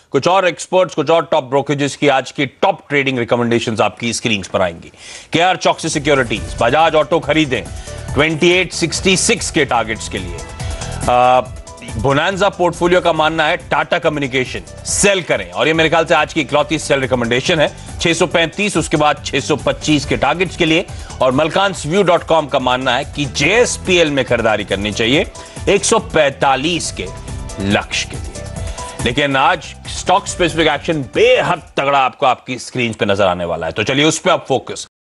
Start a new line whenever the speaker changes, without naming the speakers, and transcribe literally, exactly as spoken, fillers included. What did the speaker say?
कुछ और एक्सपर्ट्स, कुछ और टॉप ब्रोकरेजेस की आज की टॉप ट्रेडिंग रिकमेंडेशंस आपकी स्क्रीन पर आएंगी। केआर चौकसी सिक्योरिटीज, बजाज ऑटो खरीदें अट्ठाईस सौ छियासठ के टारगेट्स के लिए। बोनांजा पोर्टफोलियो का मानना है टाटा कम्युनिकेशन सेल करें, और ये मेरे ख्याल से आज की इकलौती सेल रिकमेंडेशन है। छह सौ पैंतीस, उसके बाद छह सौ पच्चीस के टारगेट्स के लिए। और मलकांस व्यू डॉट कॉम का मानना है कि जेएसपीएल में खरीदारी करनी चाहिए एक सौ पैंतालीस के लक्ष्य के लिए। लेकिन आज स्टॉक स्पेसिफिक एक्शन बेहद तगड़ा आपको आपकी स्क्रीन पे नजर आने वाला है, तो चलिए उस पर आप फोकस